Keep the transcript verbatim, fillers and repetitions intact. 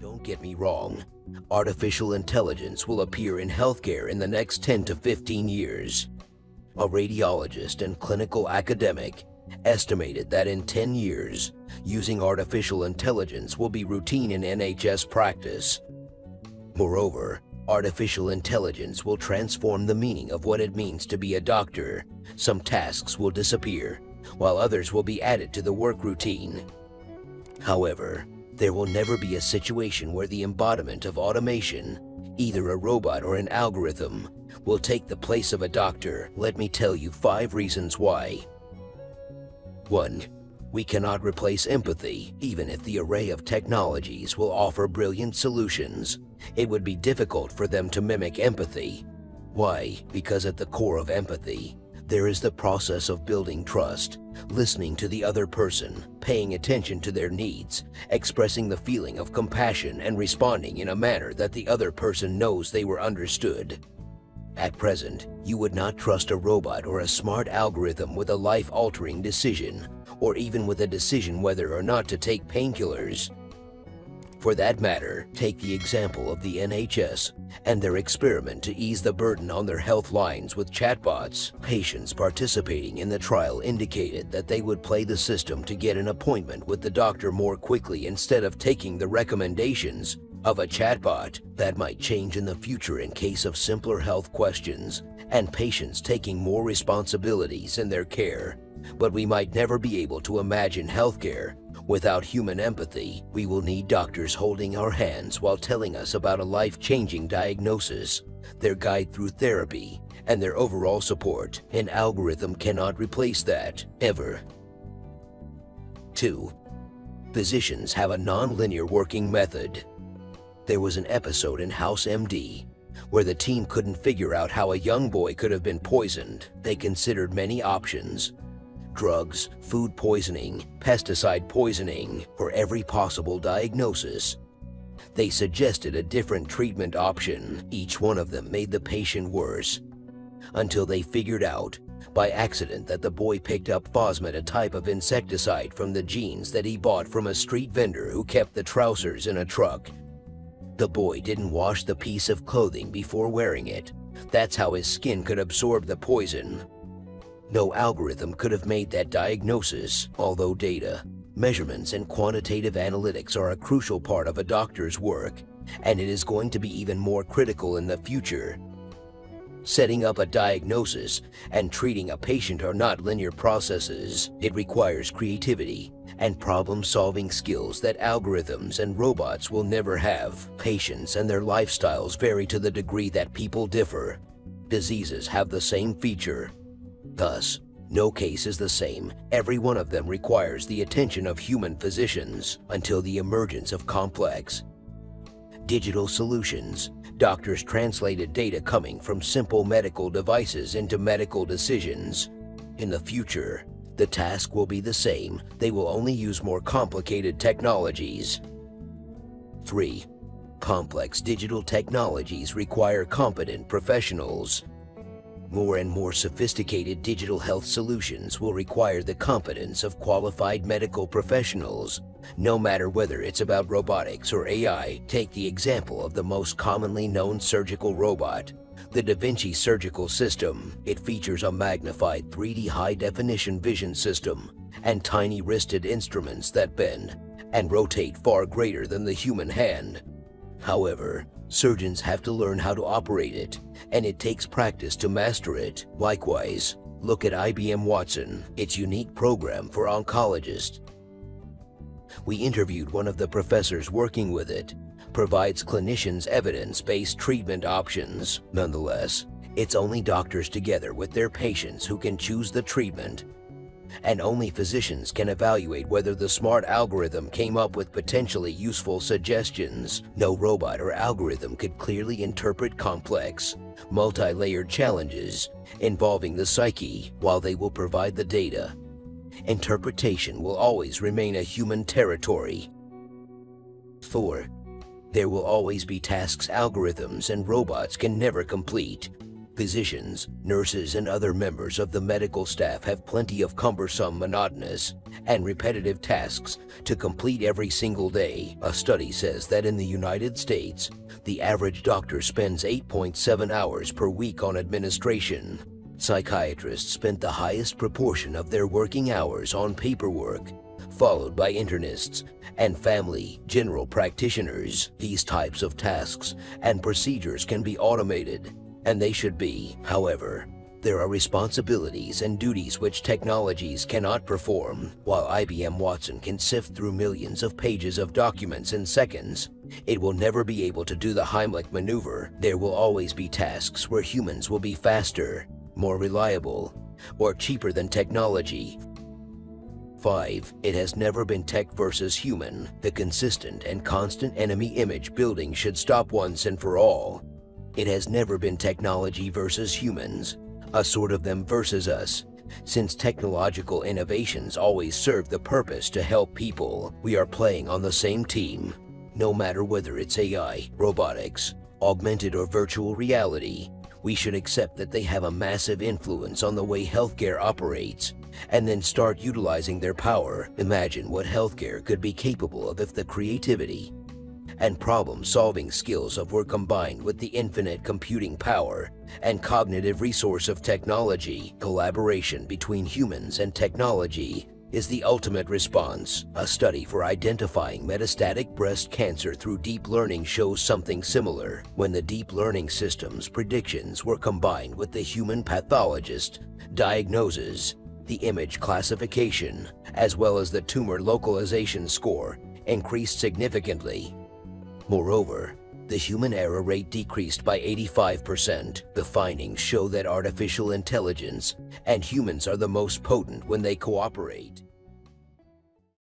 Don't get me wrong, artificial intelligence will appear in healthcare in the next ten to fifteen years. A radiologist and clinical academic estimated that in ten years, using artificial intelligence will be routine in N H S practice. Moreover, artificial intelligence will transform the meaning of what it means to be a doctor. Some tasks will disappear, while others will be added to the work routine. However, there will never be a situation where the embodiment of automation, either a robot or an algorithm, will take the place of a doctor. Let me tell you five reasons why. one. We cannot replace empathy. Even if the array of technologies will offer brilliant solutions, it would be difficult for them to mimic empathy. Why? Because at the core of empathy, there is the process of building trust, listening to the other person, paying attention to their needs, expressing the feeling of compassion, and responding in a manner that the other person knows they were understood. At present, you would not trust a robot or a smart algorithm with a life-altering decision, or even with a decision whether or not to take painkillers. For that matter, take the example of the N H S and their experiment to ease the burden on their health lines with chatbots. Patients participating in the trial indicated that they would play the system to get an appointment with the doctor more quickly instead of taking the recommendations of a chatbot. That might change in the future in case of simpler health questions and patients taking more responsibilities in their care. But we might never be able to imagine healthcare without human empathy. We will need doctors holding our hands while telling us about a life-changing diagnosis, their guide through therapy, and their overall support. An algorithm cannot replace that, ever. two. Physicians have a non-linear working method. There was an episode in House M D where the team couldn't figure out how a young boy could have been poisoned. They considered many options: drugs, food poisoning, pesticide poisoning, for every possible diagnosis. They suggested a different treatment option. Each one of them made the patient worse, until they figured out, by accident, that the boy picked up Phosmet, a type of insecticide, from the jeans that he bought from a street vendor who kept the trousers in a truck. The boy didn't wash the piece of clothing before wearing it. That's how his skin could absorb the poison. No algorithm could have made that diagnosis. Although data, measurements, and quantitative analytics are a crucial part of a doctor's work, and it is going to be even more critical in the future. Setting up a diagnosis and treating a patient are not linear processes. It requires creativity and problem-solving skills that algorithms and robots will never have. Patients and their lifestyles vary to the degree that people differ. Diseases have the same feature. Thus, no case is the same. Every one of them requires the attention of human physicians until the emergence of complex digital solutions. Doctors translated data coming from simple medical devices into medical decisions. In the future, the task will be the same. They will only use more complicated technologies. three. Complex digital technologies require competent professionals. More and more sophisticated digital health solutions will require the competence of qualified medical professionals, no matter whether it's about robotics or A I. Take the example of the most commonly known surgical robot, the Da Vinci Surgical System. It features a magnified three D high-definition vision system and tiny wristed instruments that bend and rotate far greater than the human hand. However, surgeons have to learn how to operate it, and it takes practice to master it. Likewise, look at I B M Watson, its unique program for oncologists. We interviewed one of the professors working with it. Provides clinicians evidence-based treatment options. Nonetheless, it's only doctors together with their patients who can choose the treatment, and only physicians can evaluate whether the smart algorithm came up with potentially useful suggestions. No robot or algorithm could clearly interpret complex, multi-layered challenges involving the psyche. While they will provide the data, interpretation will always remain a human territory. four. There will always be tasks algorithms and robots can never complete. Physicians, nurses, and other members of the medical staff have plenty of cumbersome, monotonous, and repetitive tasks to complete every single day. A study says that in the United States, the average doctor spends eight point seven hours per week on administration. Psychiatrists spent the highest proportion of their working hours on paperwork, followed by internists and family general practitioners. These types of tasks and procedures can be automated, and they should be. However, there are responsibilities and duties which technologies cannot perform. While I B M Watson can sift through millions of pages of documents in seconds, it will never be able to do the Heimlich maneuver. There will always be tasks where humans will be faster, more reliable, or cheaper than technology. five. It has never been tech versus human. The consistent and constant enemy image building should stop once and for all. It has never been technology versus humans, a sort of them versus us. Since technological innovations always serve the purpose to help people, we are playing on the same team. No matter whether it's A I, robotics, augmented or virtual reality, we should accept that they have a massive influence on the way healthcare operates, and then start utilizing their power. Imagine what healthcare could be capable of if the creativity and problem-solving skills of were combined with the infinite computing power and cognitive resource of technology. Collaboration between humans and technology is the ultimate response. A study for identifying metastatic breast cancer through deep learning shows something similar. When the deep learning system's predictions were combined with the human pathologist diagnosis, the image classification, as well as the tumor localization score, increased significantly. Moreover, the human error rate decreased by eighty-five percent. The findings show that artificial intelligence and humans are the most potent when they cooperate.